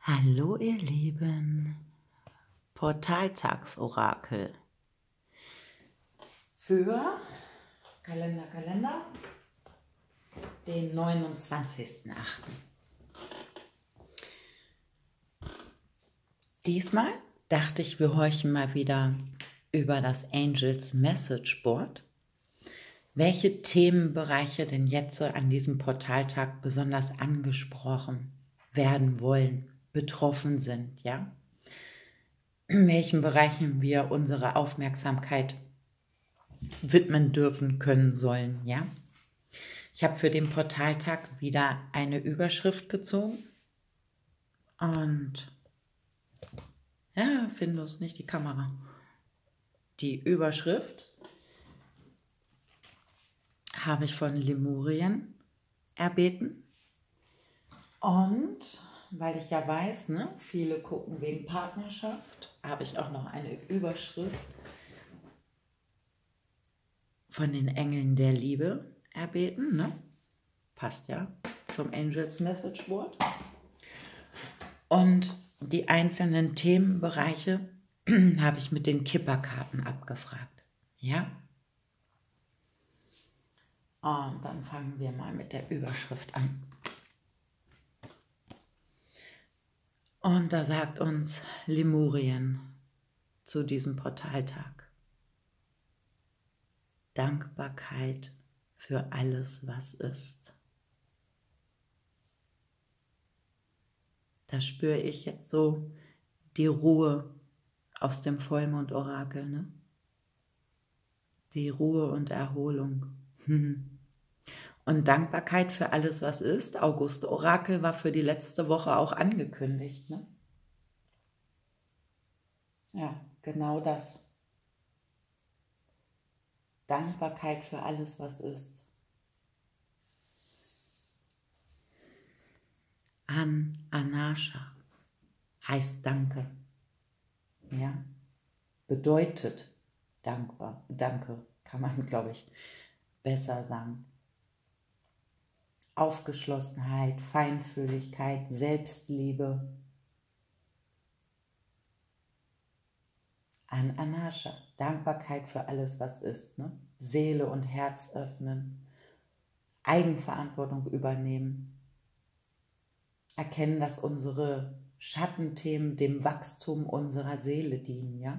Hallo ihr Lieben, Portaltagsorakel für Kalender, den 29.08. Diesmal dachte ich, wir horchen mal wieder über das Angels Message Board, welche Themenbereiche denn jetzt so an diesem Portaltag besonders angesprochen werden wollen, betroffen sind, ja? In welchen Bereichen wir unsere Aufmerksamkeit widmen dürfen, können, sollen, ja? Ich habe für den Portaltag wieder eine Überschrift gezogen und ja, Findus, nicht die Kamera. Die Überschrift habe ich von Lemurien erbeten und weil ich ja weiß, ne, viele gucken wegen Partnerschaft, habe ich auch noch eine Überschrift von den Engeln der Liebe erbeten, ne? Passt ja zum Angels Message Board. Und die einzelnen Themenbereiche habe ich mit den Kipperkarten abgefragt. Ja? Und dann fangen wir mal mit der Überschrift an. Und da sagt uns Lemurien zu diesem Portaltag: Dankbarkeit für alles, was ist. Da spüre ich jetzt so die Ruhe aus dem Vollmond-Orakel, ne? Die Ruhe und Erholung. Und Dankbarkeit für alles, was ist. August-Orakel war für die letzte Woche auch angekündigt, ne? Ja, genau das. Dankbarkeit für alles, was ist. Anasha heißt Danke. Ja, bedeutet dankbar. Danke, kann man, glaube ich, besser sagen. Aufgeschlossenheit, Feinfühligkeit, Selbstliebe. Anasha, Dankbarkeit für alles, was ist. Ne? Seele und Herz öffnen, Eigenverantwortung übernehmen. Erkennen, dass unsere Schattenthemen dem Wachstum unserer Seele dienen, ja?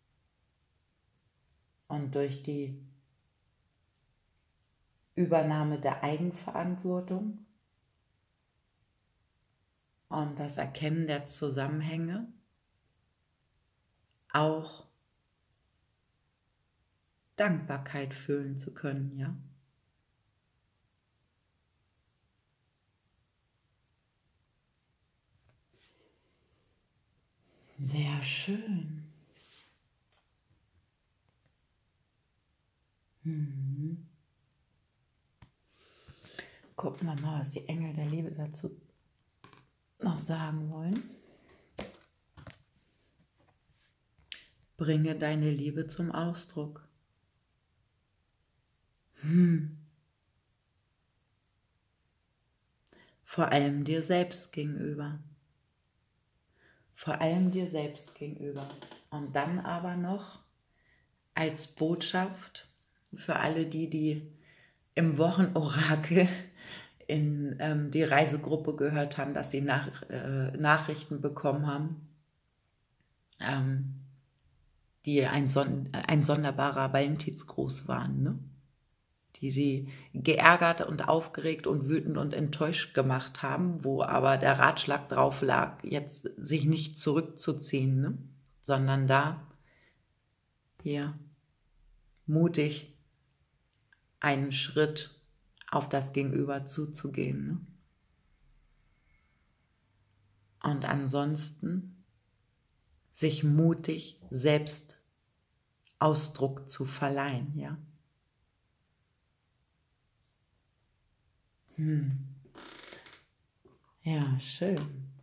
Und durch die Übernahme der Eigenverantwortung und das Erkennen der Zusammenhänge auch Dankbarkeit fühlen zu können, ja? Sehr schön. Gucken wir mal, was die Engel der Liebe dazu noch sagen wollen. Bringe deine Liebe zum Ausdruck. Vor allem dir selbst gegenüber. Vor allem dir selbst gegenüber. Und dann aber noch als Botschaft für alle, die im Wochenorakel in die Reisegruppe gehört haben, dass sie Nachrichten bekommen haben, die ein sonderbarer Valentinsgruß waren, ne? Die sie geärgert und aufgeregt und wütend und enttäuscht gemacht haben, wo aber der Ratschlag drauf lag, jetzt sich nicht zurückzuziehen, ne? Sondern da hier mutig einen Schritt auf das Gegenüber zuzugehen, ne? Und ansonsten sich mutig selbst Ausdruck zu verleihen, ja. Ja, schön.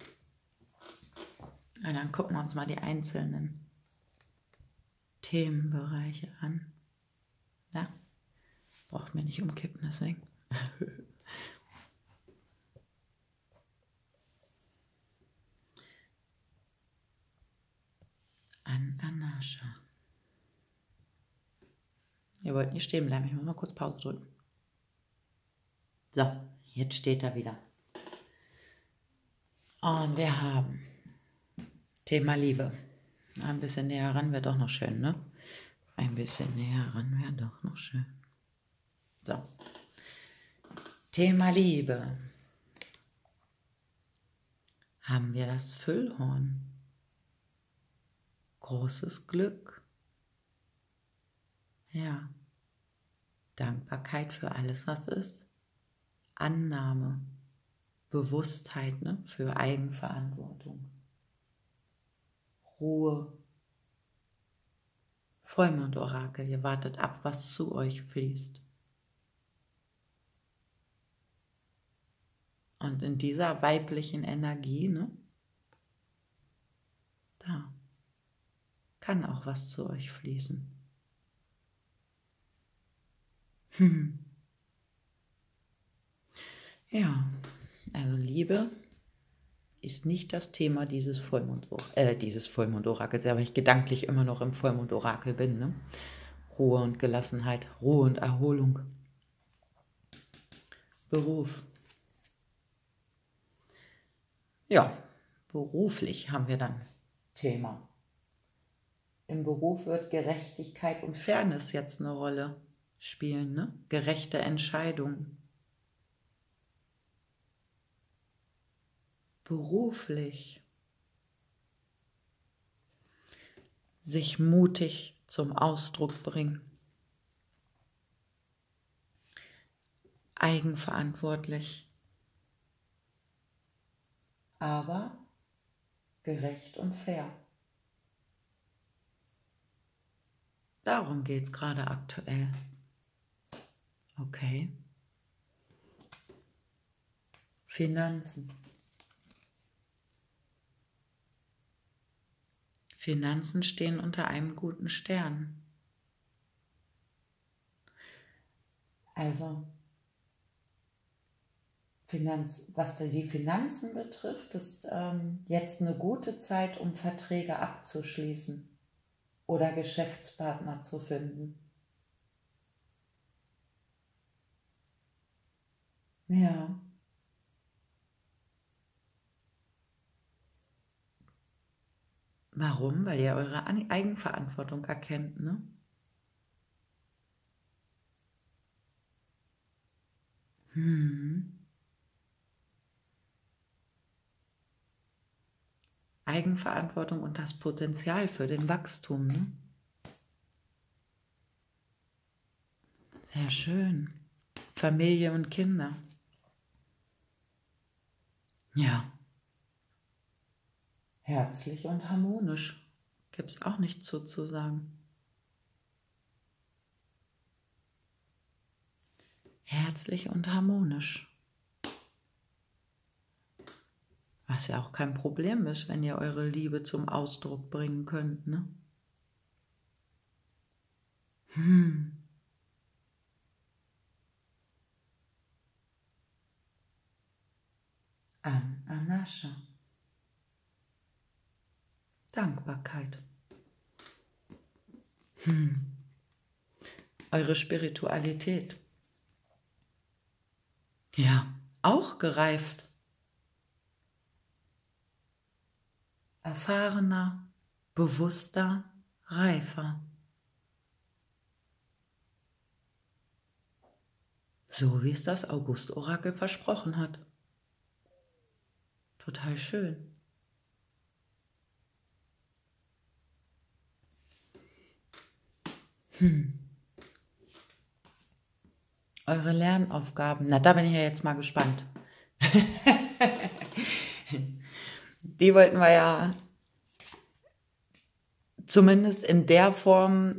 Und dann gucken wir uns mal die einzelnen Themenbereiche an. Ja, braucht mir nicht umkippen, deswegen. Anascha. Ihr wollt nicht stehen bleiben, ich muss mal kurz Pause drücken. So, jetzt steht er wieder. Und wir haben Thema Liebe. Ein bisschen näher ran wäre doch noch schön, ne? Ein bisschen näher ran wäre doch noch schön. So. Thema Liebe. Haben wir das Füllhorn. Großes Glück. Ja. Dankbarkeit für alles, was ist. Annahme. Bewusstheit, ne? Für Eigenverantwortung. Ruhe. Vollmondorakel, ihr wartet ab, was zu euch fließt. Und in dieser weiblichen Energie, ne? Da kann auch was zu euch fließen. Ja, also Liebe ist nicht das Thema dieses Vollmondorakels, aber ich gedanklich immer noch im Vollmondorakel bin, ne? Ruhe und Gelassenheit, Ruhe und Erholung. Beruf. Ja, beruflich haben wir dann Thema. Im Beruf wird Gerechtigkeit und Fairness jetzt eine Rolle spielen, ne? Gerechte Entscheidungen. Beruflich. Sich mutig zum Ausdruck bringen. Eigenverantwortlich. Aber gerecht und fair. Darum geht es gerade aktuell. Okay. Finanzen. Finanzen stehen unter einem guten Stern. Also, was die Finanzen betrifft, ist jetzt eine gute Zeit, um Verträge abzuschließen oder Geschäftspartner zu finden. Ja. Warum? Weil ihr eure Eigenverantwortung erkennt, ne? Eigenverantwortung und das Potenzial für den Wachstum, ne? Sehr schön. Familie und Kinder. Ja. Herzlich und harmonisch. Gibt es auch nichts zu sagen. Herzlich und harmonisch. Was ja auch kein Problem ist, wenn ihr eure Liebe zum Ausdruck bringen könnt, ne? Anascha. Dankbarkeit. Eure Spiritualität. Ja, auch gereift. Erfahrener, bewusster, reifer. So wie es das August-Orakel versprochen hat. Total schön. Eure Lernaufgaben. Na, da bin ich ja jetzt mal gespannt. Die wollten wir ja zumindest in der Form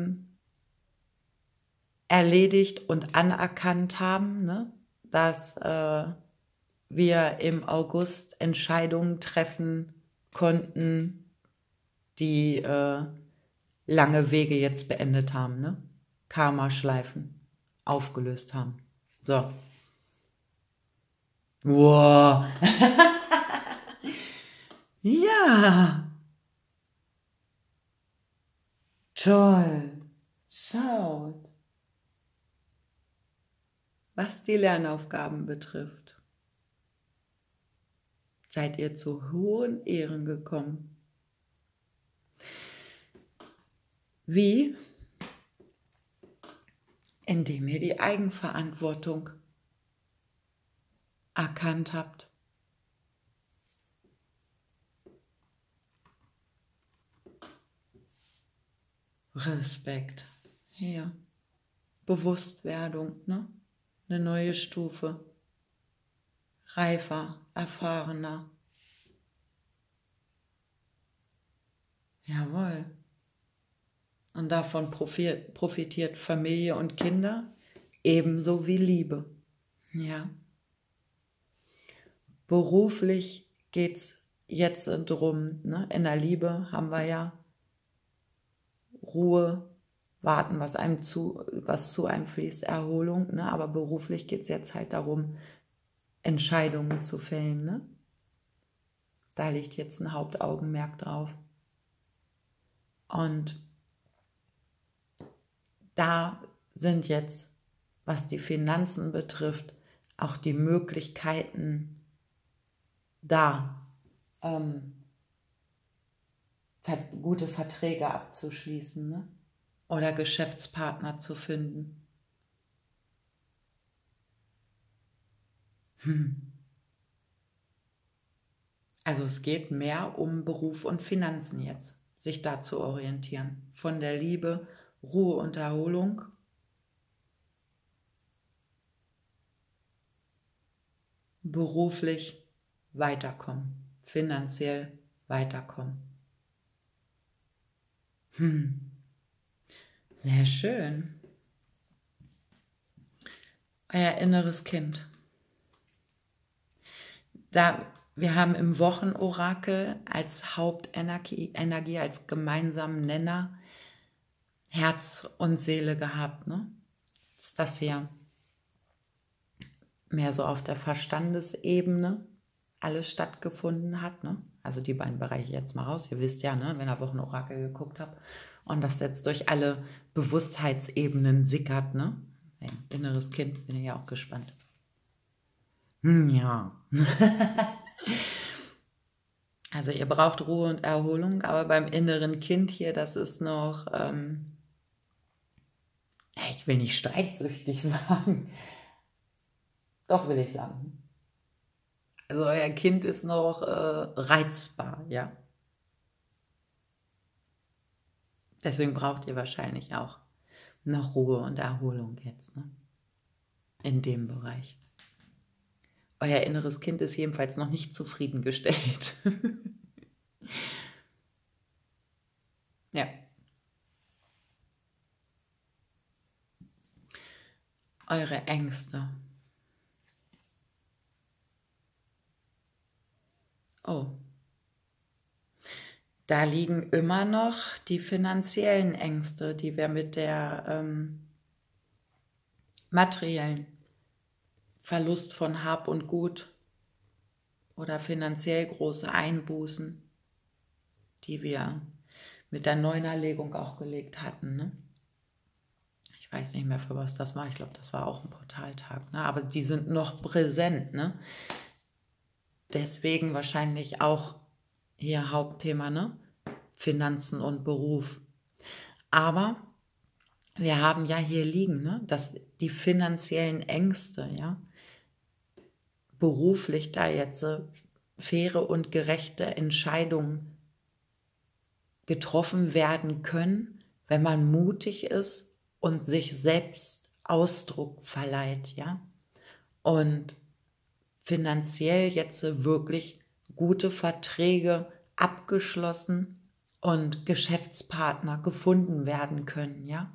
erledigt und anerkannt haben, ne? Dass wir im August Entscheidungen treffen konnten, die lange Wege jetzt beendet haben, ne? Karma-Schleifen aufgelöst haben. So. Wow. Ja. Toll. Schaut, was die Lernaufgaben betrifft. Seid ihr zu hohen Ehren gekommen. Wie? Indem ihr die Eigenverantwortung erkannt habt. Respekt. Hier. Bewusstwerdung, ne? Eine neue Stufe. Reifer, erfahrener. Jawohl. Und davon profitiert Familie und Kinder ebenso wie Liebe. Ja. Beruflich geht es jetzt drum, ne? In der Liebe haben wir ja Ruhe, warten, was zu einem fließt, Erholung, ne? Aber beruflich geht es jetzt halt darum, Entscheidungen zu fällen, ne? Da liegt jetzt ein Hauptaugenmerk drauf. Und da sind jetzt, was die Finanzen betrifft, auch die Möglichkeiten da, gute Verträge abzuschließen, ne? Oder Geschäftspartner zu finden. Also es geht mehr um Beruf und Finanzen jetzt, sich da zu orientieren. Von der Liebe, Ruhe und Erholung. Beruflich weiterkommen, finanziell weiterkommen. Sehr schön. Euer inneres Kind. Wir haben im Wochenorakel als Hauptenergie, als gemeinsamen Nenner Herz und Seele gehabt. Ne? Ist das hier mehr so auf der Verstandesebene alles stattgefunden hat. Ne? Also die beiden Bereiche jetzt mal raus. Ihr wisst ja, ne, wenn ihr Wochenorakel geguckt habt und das jetzt durch alle Bewusstheitsebenen sickert. Ne? Ein inneres Kind, bin ich ja auch gespannt. Ja. Also ihr braucht Ruhe und Erholung, aber beim inneren Kind hier, das ist noch, ich will nicht streitsüchtig sagen, doch will ich sagen. Also euer Kind ist noch reizbar, ja. Deswegen braucht ihr wahrscheinlich auch noch Ruhe und Erholung jetzt, ne? In dem Bereich. Euer inneres Kind ist jedenfalls noch nicht zufriedengestellt. Ja. Eure Ängste. Oh. Da liegen immer noch die finanziellen Ängste, die wir mit der materiellen Verlust von Hab und Gut oder finanziell große Einbußen, die wir mit der Neunerlegung auch gelegt hatten. Ne? Ich weiß nicht mehr, für was das war. Ich glaube, das war auch ein Portaltag. Ne? Aber die sind noch präsent. Ne? Deswegen wahrscheinlich auch hier Hauptthema, ne? Finanzen und Beruf. Aber wir haben ja hier liegen, ne? Dass die finanziellen Ängste, ja, beruflich da jetzt faire und gerechte Entscheidungen getroffen werden können, wenn man mutig ist und sich selbst Ausdruck verleiht, ja. Und finanziell jetzt wirklich gute Verträge abgeschlossen und Geschäftspartner gefunden werden können, ja.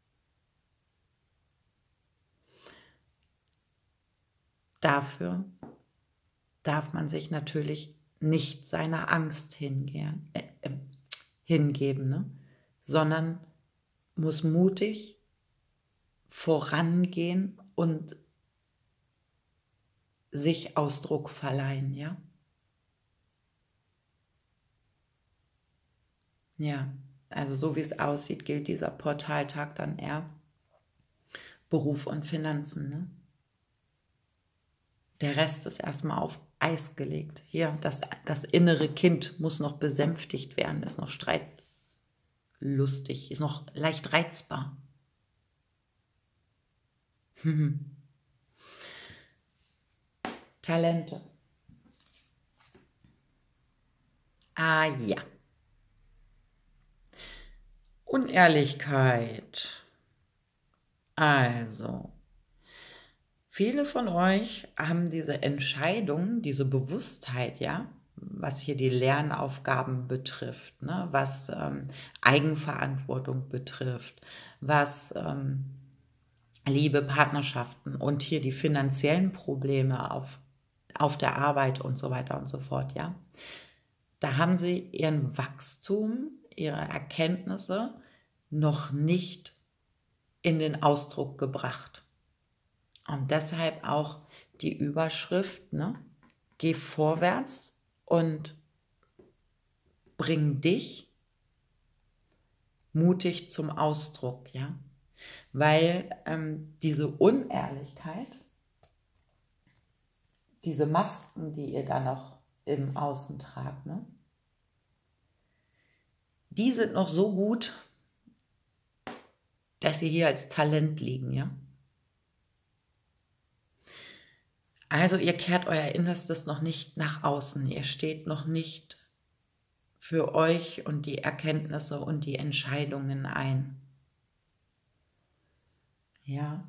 Dafür darf man sich natürlich nicht seiner Angst hingeben, ne? Sondern muss mutig vorangehen und sich Ausdruck verleihen, ja? Ja, Also so wie es aussieht, gilt dieser Portaltag dann eher Beruf und Finanzen. Ne? Der Rest ist erstmal auf Eis gelegt. Hier, das innere Kind muss noch besänftigt werden, ist noch streitlustig, ist noch leicht reizbar. Talente. Ah ja. Unehrlichkeit. Also, viele von euch haben diese Entscheidung, diese Bewusstheit, ja, was hier die Lernaufgaben betrifft, ne, was Eigenverantwortung betrifft, was Liebe, Partnerschaften und hier die finanziellen Probleme auf der Arbeit und so weiter und so fort, ja. Da haben sie ihren Wachstum, ihre Erkenntnisse noch nicht in den Ausdruck gebracht. Und deshalb auch die Überschrift, ne? Geh vorwärts und bring dich mutig zum Ausdruck, ja. Weil diese Unehrlichkeit, diese Masken, die ihr da noch im Außen tragt, ne? Die sind noch so gut, dass sie hier als Talent liegen, ja. Also ihr kehrt euer Innerstes noch nicht nach außen, ihr steht noch nicht für euch und die Erkenntnisse und die Entscheidungen ein. Ja.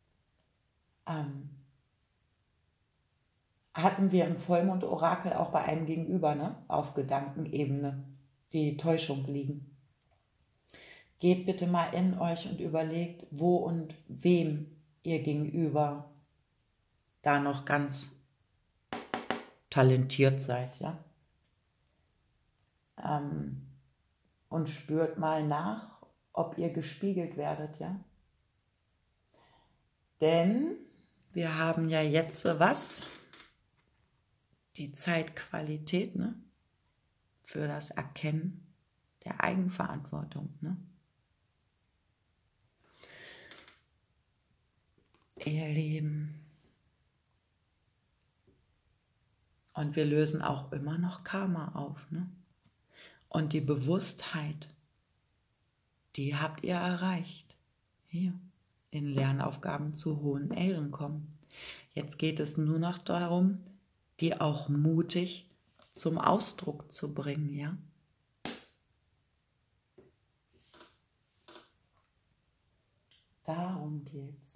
Hatten wir im Vollmond-Orakel auch bei einem Gegenüber, ne? Auf Gedankenebene, die Täuschung liegen. Geht bitte mal in euch und überlegt, wo und wem ihr gegenüber da noch ganz talentiert seid, ja. Und spürt mal nach, ob ihr gespiegelt werdet, ja. Denn wir haben ja jetzt was? Die Zeitqualität, ne? Für das Erkennen der Eigenverantwortung, ne? Ihr Lieben. Und wir lösen auch immer noch Karma auf, ne? Und die Bewusstheit, die habt ihr erreicht. Hier, in Lernaufgaben zu hohen Ehren kommen. Jetzt geht es nur noch darum, die auch mutig zum Ausdruck zu bringen, ja? Darum geht's.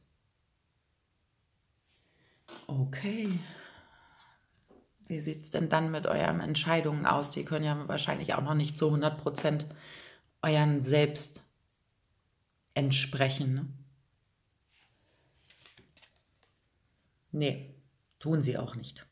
Okay. Wie sieht es denn dann mit euren Entscheidungen aus? Die können ja wahrscheinlich auch noch nicht zu 100% euren Selbst entsprechen, ne? Nee, tun sie auch nicht.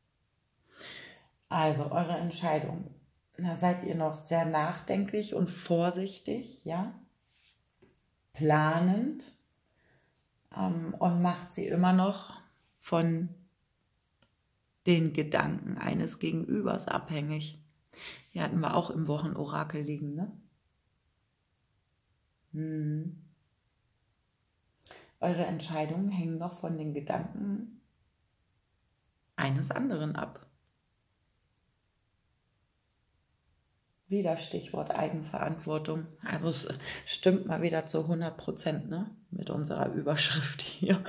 Also eure Entscheidung. Da seid ihr noch sehr nachdenklich und vorsichtig, ja? Planend und macht sie immer noch von den Gedanken eines Gegenübers abhängig. Hier hatten wir auch im Wochenorakel liegen, ne? Eure Entscheidungen hängen noch von den Gedanken eines anderen ab. Wieder Stichwort Eigenverantwortung. Also es stimmt mal wieder zu 100%, ne? Mit unserer Überschrift hier.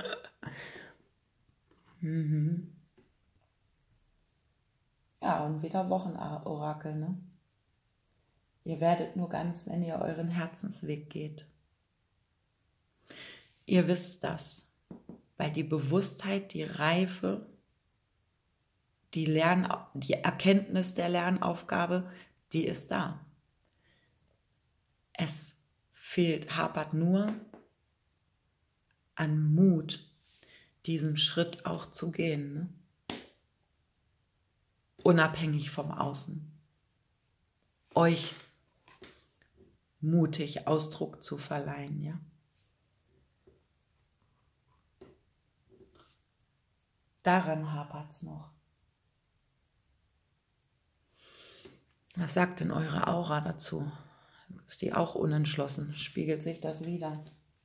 Ja, und wieder Wochenorakel, ne? Ihr werdet nur ganz, wenn ihr euren Herzensweg geht. Ihr wisst das, weil die Bewusstheit, die Reife, die Erkenntnis der Lernaufgabe, die ist da. Es hapert nur an Mut, diesen Schritt auch zu gehen, ne? Unabhängig vom Außen. Euch mutig Ausdruck zu verleihen, ja? Daran hapert es noch. Was sagt denn eure Aura dazu? ist die auch unentschlossen. Spiegelt sich das wieder?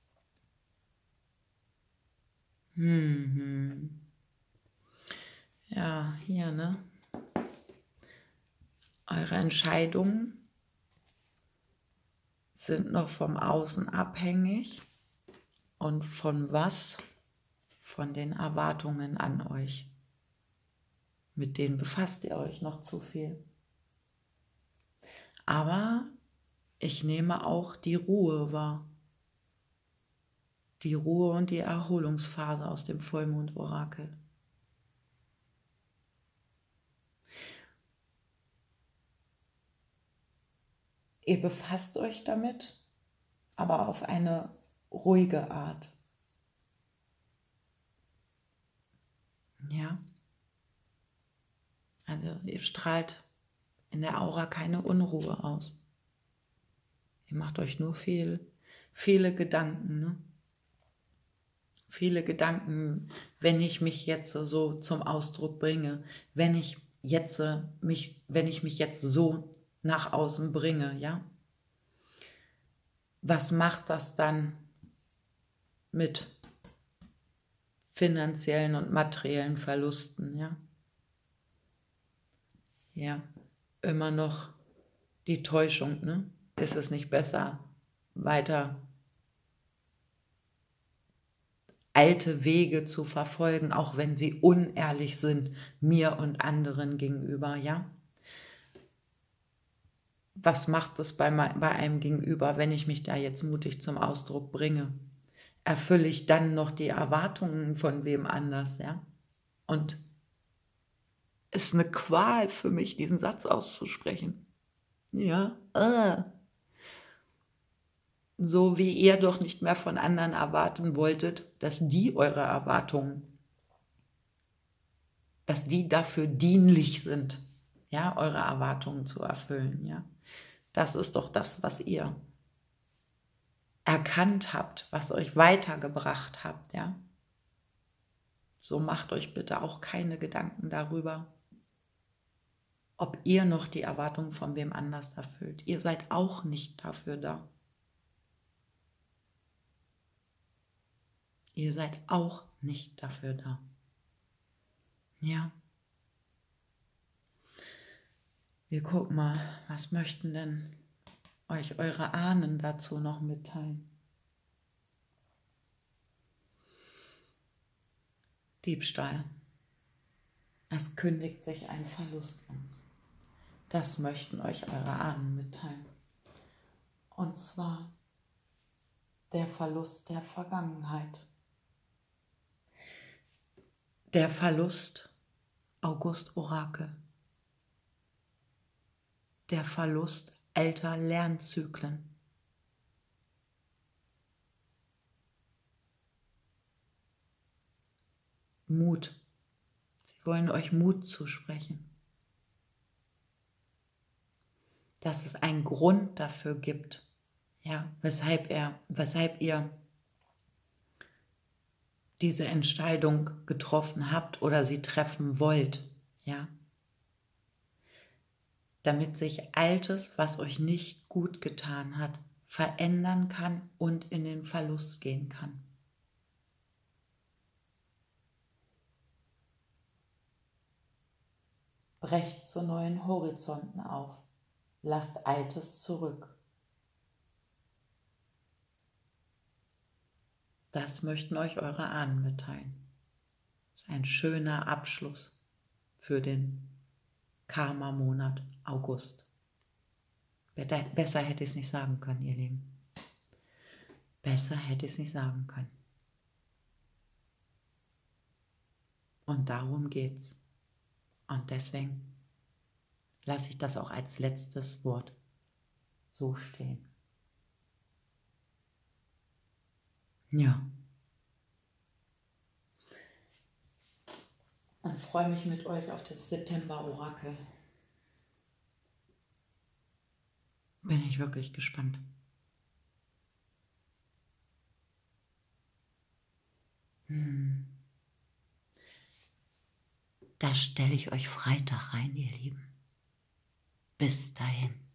Ja, hier, ne? Eure Entscheidungen sind noch vom Außen abhängig. Und von was? Von den Erwartungen an euch. Mit denen befasst ihr euch noch zu viel. Aber ich nehme auch die Ruhe wahr. Die Ruhe und die Erholungsphase aus dem Vollmondorakel. Ihr befasst euch damit, aber auf eine ruhige Art. Ja. Also ihr strahlt in der Aura keine Unruhe aus. Ihr macht euch nur viele Gedanken, ne? Viele Gedanken, wenn ich mich jetzt so zum Ausdruck bringe, wenn ich mich jetzt so nach außen bringe, ja? Was macht das dann mit finanziellen und materiellen Verlusten, ja? Ja, immer noch die Täuschung, ne? Ist es nicht besser, weiter alte Wege zu verfolgen, auch wenn sie unehrlich sind, mir und anderen gegenüber, ja? Was macht es bei einem Gegenüber, wenn ich mich da jetzt mutig zum Ausdruck bringe? Erfülle ich dann noch die Erwartungen von wem anders, ja? Und ist eine Qual für mich, diesen Satz auszusprechen. Ja, so wie ihr doch nicht mehr von anderen erwarten wolltet, dass die eure Erwartungen, dass die dafür dienlich sind, ja, eure Erwartungen zu erfüllen, ja. Das ist doch das, was ihr erkannt habt, was euch weitergebracht habt, ja. So macht euch bitte auch keine Gedanken darüber, ob ihr noch die Erwartungen von wem anders erfüllt. Ihr seid auch nicht dafür da. Ihr seid auch nicht dafür da. Ja. Wir gucken mal, was möchten denn euch eure Ahnen dazu noch mitteilen? Diebstahl. Es kündigt sich ein Verlust an. Das möchten euch eure Ahnen mitteilen. Und zwar der Verlust der Vergangenheit. Der Verlust August Orakel. Der Verlust alter Lernzyklen. Mut. Sie wollen euch Mut zusprechen. Dass es einen Grund dafür gibt, ja, weshalb ihr diese Entscheidung getroffen habt oder sie treffen wollt, ja. Damit sich Altes, was euch nicht gut getan hat, verändern kann und in den Verlust gehen kann. Brecht zu neuen Horizonten auf. Lasst Altes zurück. Das möchten euch eure Ahnen mitteilen. Das ist ein schöner Abschluss für den Karma-Monat August. Besser hätte ich es nicht sagen können, ihr Lieben. Besser hätte ich es nicht sagen können. Und darum geht's. Und deswegen lasse ich das auch als letztes Wort so stehen. Ja. Und freue mich mit euch auf das September-Orakel. Bin ich wirklich gespannt. Da stelle ich euch Freitag rein, ihr Lieben. Bis dahin.